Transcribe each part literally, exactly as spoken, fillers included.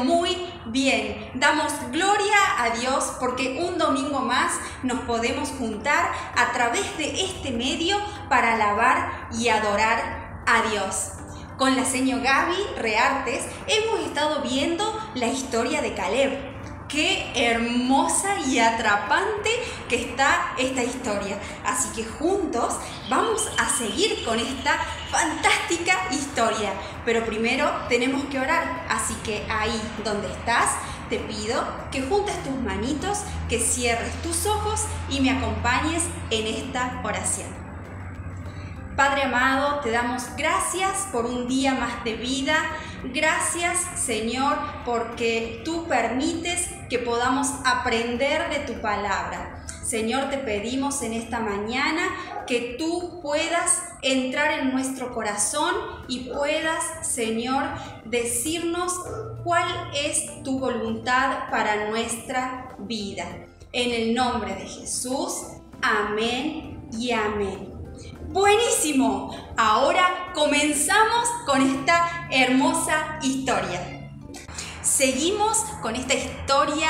muy bien. Damos gloria a Dios porque un domingo más nos podemos juntar a través de este medio para alabar y adorar a Dios. Con la señora Gaby Reartes hemos estado viendo la historia de Caleb. Qué hermosa y atrapante que está esta historia. Así que juntos vamos a seguir con esta fantástica historia. Pero primero tenemos que orar. Así que ahí donde estás, te pido que juntes tus manitos, que cierres tus ojos y me acompañes en esta oración. Padre amado, te damos gracias por un día más de vida. Gracias, Señor, porque tú permites que podamos aprender de tu palabra. Señor, te pedimos en esta mañana que tú puedas entrar en nuestro corazón y puedas, Señor, decirnos cuál es tu voluntad para nuestra vida. En el nombre de Jesús, amén y amén. ¡Buenísimo! Ahora comenzamos con esta hermosa historia. Seguimos con esta historia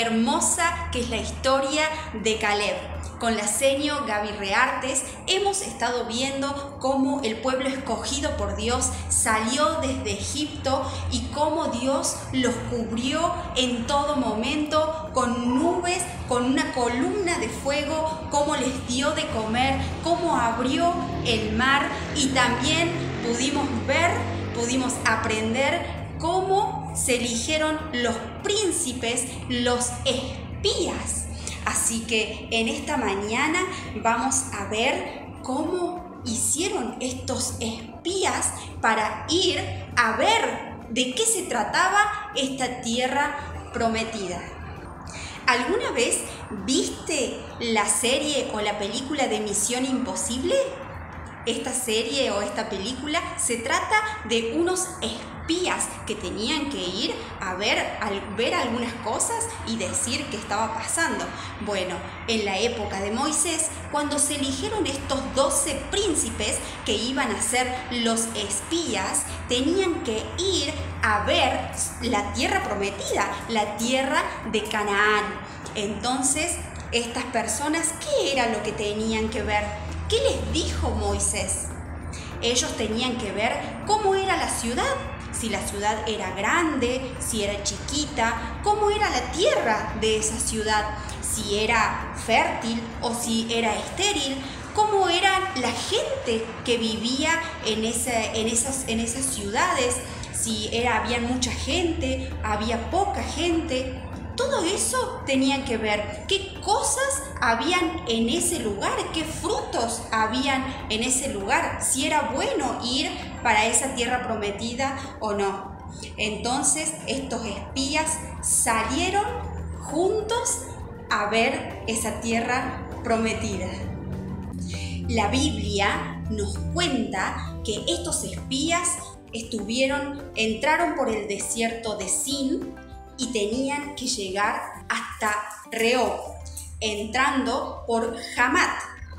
hermosa que es la historia de Caleb. Con la señora Gaby Reartes hemos estado viendo cómo el pueblo escogido por Dios salió desde Egipto y cómo Dios los cubrió en todo momento con nubes, con una columna de fuego, cómo les dio de comer, cómo abrió el mar y también pudimos ver, pudimos aprender cómo se eligieron los príncipes, los espías. Así que en esta mañana vamos a ver cómo hicieron estos espías para ir a ver de qué se trataba esta tierra prometida. ¿Alguna vez viste la serie o la película de Misión Imposible? Esta serie o esta película se trata de unos espías que tenían que ir a ver, a ver algunas cosas y decir qué estaba pasando. Bueno, en la época de Moisés, cuando se eligieron estos doce príncipes que iban a ser los espías, tenían que ir a ver la tierra prometida, la tierra de Canaán. Entonces, estas personas, ¿qué era lo que tenían que ver? ¿Qué les dijo Moisés? Ellos tenían que ver cómo era la ciudad, si la ciudad era grande, si era chiquita, cómo era la tierra de esa ciudad, si era fértil o si era estéril, cómo era la gente que vivía en, ese, en, esas, en esas ciudades, si era, había mucha gente, había poca gente. Todo eso tenían que ver qué cosas habían en ese lugar, qué frutos habían en ese lugar, si era bueno ir para esa tierra prometida o no. Entonces estos espías salieron juntos a ver esa tierra prometida. La Biblia nos cuenta que estos espías estuvieron, entraron por el desierto de Sin y tenían que llegar hasta Rehob, entrando por Hamat.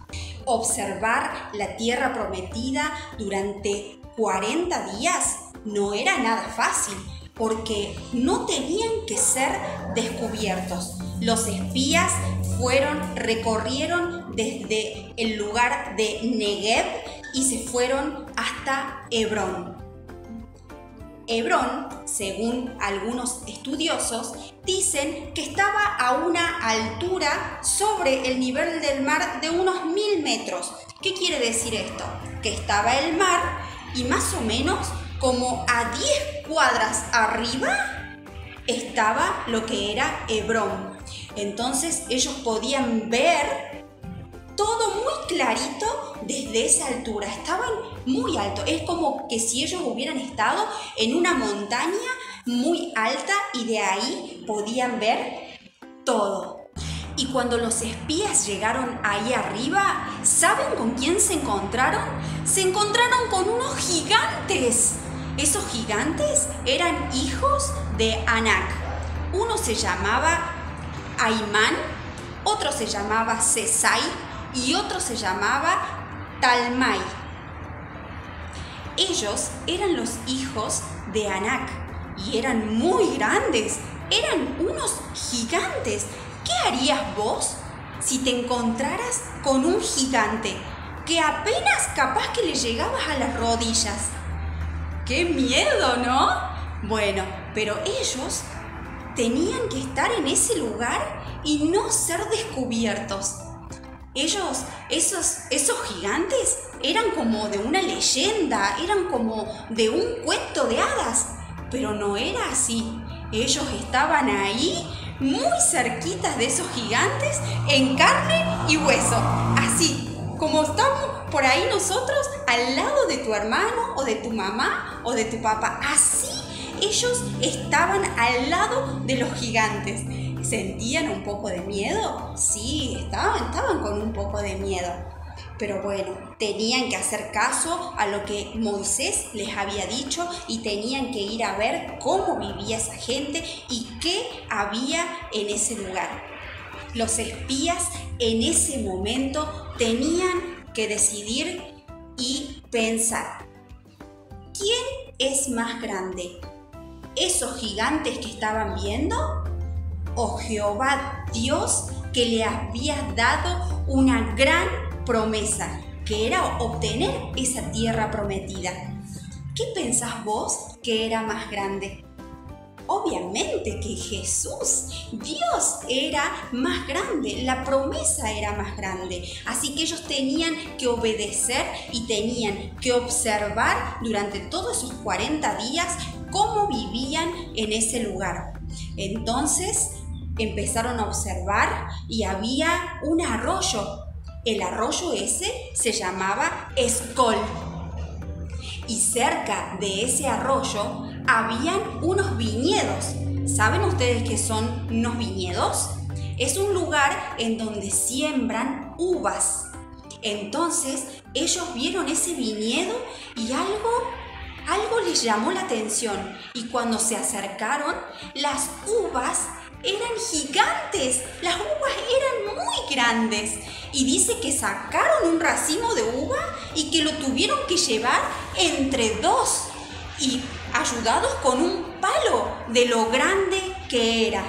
Observar la tierra prometida durante cuarenta días no era nada fácil, porque no tenían que ser descubiertos. Los espías fueron, recorrieron desde el lugar de Negev y se fueron hasta Hebrón. Hebrón, según algunos estudiosos, dicen que estaba a una altura sobre el nivel del mar de unos mil metros. ¿Qué quiere decir esto? Que estaba el mar y más o menos como a diez cuadras arriba estaba lo que era Hebrón. Entonces ellos podían ver todo muy clarito desde esa altura. Estaban muy alto. Es como que si ellos hubieran estado en una montaña muy alta y de ahí podían ver todo. Y cuando los espías llegaron ahí arriba, ¿saben con quién se encontraron? Se encontraron con unos gigantes. Esos gigantes eran hijos de Anac. Uno se llamaba Aimán, otro se llamaba Sesai y otro se llamaba Talmai. Ellos eran los hijos de Anac y eran muy grandes, eran unos gigantes. ¿Qué harías vos si te encontraras con un gigante que apenas capaz que le llegabas a las rodillas? ¡Qué miedo!, ¿no? Bueno, pero ellos tenían que estar en ese lugar y no ser descubiertos. Ellos, esos, esos gigantes, eran como de una leyenda, eran como de un cuento de hadas, pero no era así. Ellos estaban ahí, muy cerquitas de esos gigantes, en carne y hueso, así como estamos por ahí nosotros, al lado de tu hermano o de tu mamá o de tu papá. Así ellos estaban al lado de los gigantes. ¿Sentían un poco de miedo? Sí, estaban, estaban con un poco de miedo. Pero bueno, tenían que hacer caso a lo que Moisés les había dicho y tenían que ir a ver cómo vivía esa gente y qué había en ese lugar. Los espías en ese momento tenían que decidir y pensar: ¿quién es más grande? ¿Esos gigantes que estaban viendo? ¿O Jehová Dios, que le había dado una gran promesa, que era obtener esa tierra prometida? ¿Qué pensás vos que era más grande? Obviamente que Jesús, Dios, era más grande, la promesa era más grande. Así que ellos tenían que obedecer y tenían que observar durante todos esos cuarenta días cómo vivían en ese lugar. Entonces empezaron a observar y había un arroyo. El arroyo ese se llamaba Escol. Y cerca de ese arroyo habían unos viñedos. ¿Saben ustedes qué son unos viñedos? Es un lugar en donde siembran uvas. Entonces ellos vieron ese viñedo y algo, algo les llamó la atención. Y cuando se acercaron, las uvas eran gigantes, las uvas eran muy grandes. Y dice que sacaron un racimo de uva y que lo tuvieron que llevar entre dos y ayudados con un palo de lo grande que era.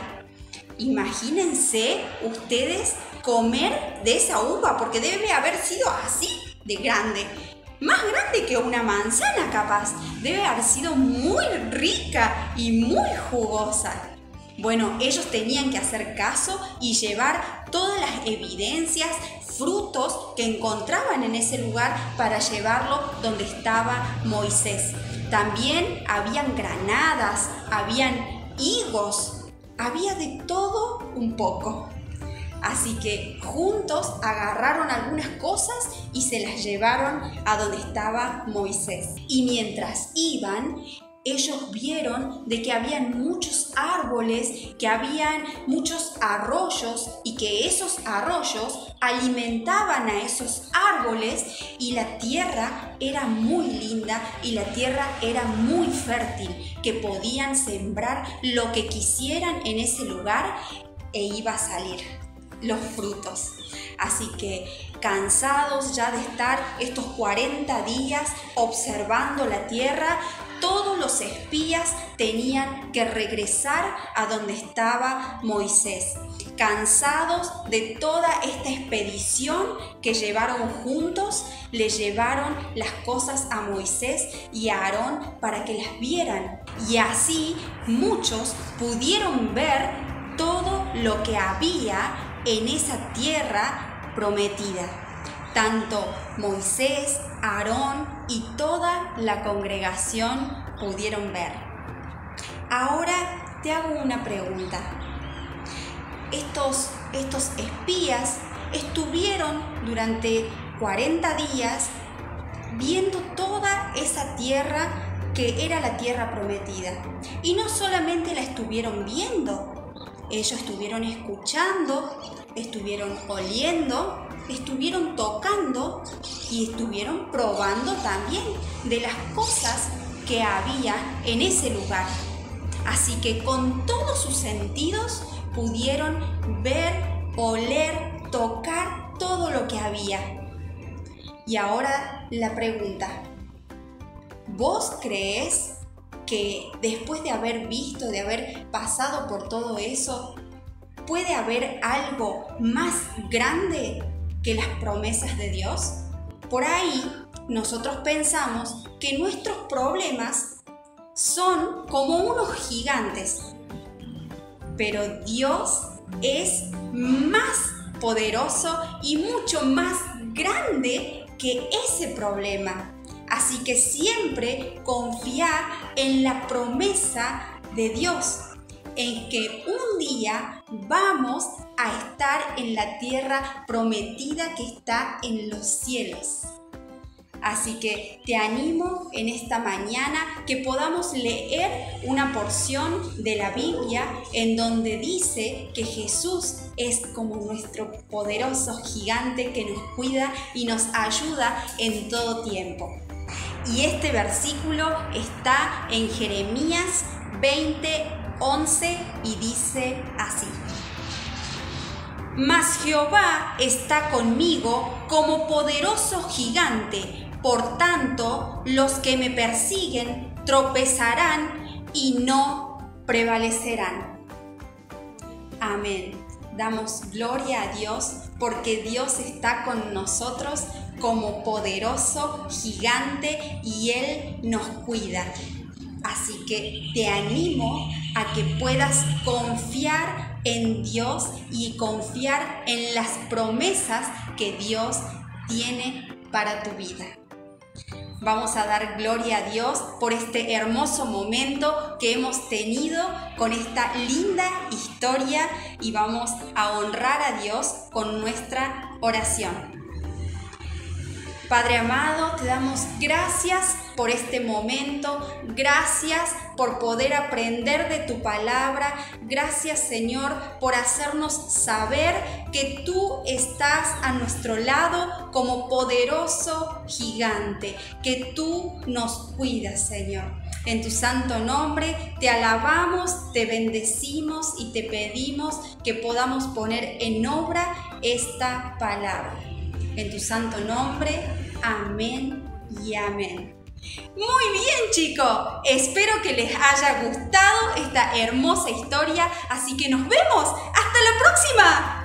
Imagínense ustedes comer de esa uva, porque debe haber sido así de grande. Más grande que una manzana capaz. Debe haber sido muy rica y muy jugosa. Bueno, ellos tenían que hacer caso y llevar todas las evidencias, frutos que encontraban en ese lugar para llevarlo donde estaba Moisés. También habían granadas, habían higos, había de todo un poco. Así que juntos agarraron algunas cosas y se las llevaron a donde estaba Moisés. Y mientras iban, ellos vieron de que habían muchos árboles, que habían muchos arroyos y que esos arroyos alimentaban a esos árboles y la tierra era muy linda y la tierra era muy fértil, que podían sembrar lo que quisieran en ese lugar e iba a salir los frutos. Así que cansados ya de estar estos cuarenta días observando la tierra, todos los espías tenían que regresar a donde estaba Moisés. Cansados de toda esta expedición que llevaron juntos, le llevaron las cosas a Moisés y a Aarón para que las vieran. Y así muchos pudieron ver todo lo que había en esa tierra prometida. Tanto Moisés, Aarón y toda la congregación pudieron ver. Ahora te hago una pregunta. Estos, estos espías estuvieron durante cuarenta días viendo toda esa tierra que era la tierra prometida. Y no solamente la estuvieron viendo, ellos estuvieron escuchando, estuvieron oliendo, estuvieron tocando y estuvieron probando también de las cosas que había en ese lugar. Así que con todos sus sentidos pudieron ver, oler, tocar todo lo que había. Y ahora la pregunta: ¿vos crees que después de haber visto, de haber pasado por todo eso, puede haber algo más grande que las promesas de Dios? Por ahí nosotros pensamos que nuestros problemas son como unos gigantes, pero Dios es más poderoso y mucho más grande que ese problema. Así que siempre confía en la promesa de Dios, en que un día vamos a estar en la tierra prometida que está en los cielos. Así que te animo en esta mañana que podamos leer una porción de la Biblia en donde dice que Jesús es como nuestro poderoso gigante que nos cuida y nos ayuda en todo tiempo. Y este versículo está en Jeremías veinte, once y dice así: Mas Jehová está conmigo como poderoso gigante, por tanto los que me persiguen tropezarán y no prevalecerán. Amén. Damos gloria a Dios porque Dios está con nosotros como poderoso gigante y Él nos cuida. Así que te animo a que puedas confiar en Dios y confiar en las promesas que Dios tiene para tu vida. Vamos a dar gloria a Dios por este hermoso momento que hemos tenido con esta linda historia y vamos a honrar a Dios con nuestra oración. Padre amado, te damos gracias por este momento, gracias por poder aprender de tu palabra, gracias Señor por hacernos saber que tú estás a nuestro lado como poderoso gigante, que tú nos cuidas Señor. En tu santo nombre te alabamos, te bendecimos y te pedimos que podamos poner en obra esta palabra. En tu santo nombre, amén y amén. Muy bien chicos, espero que les haya gustado esta hermosa historia, así que nos vemos. ¡Hasta la próxima!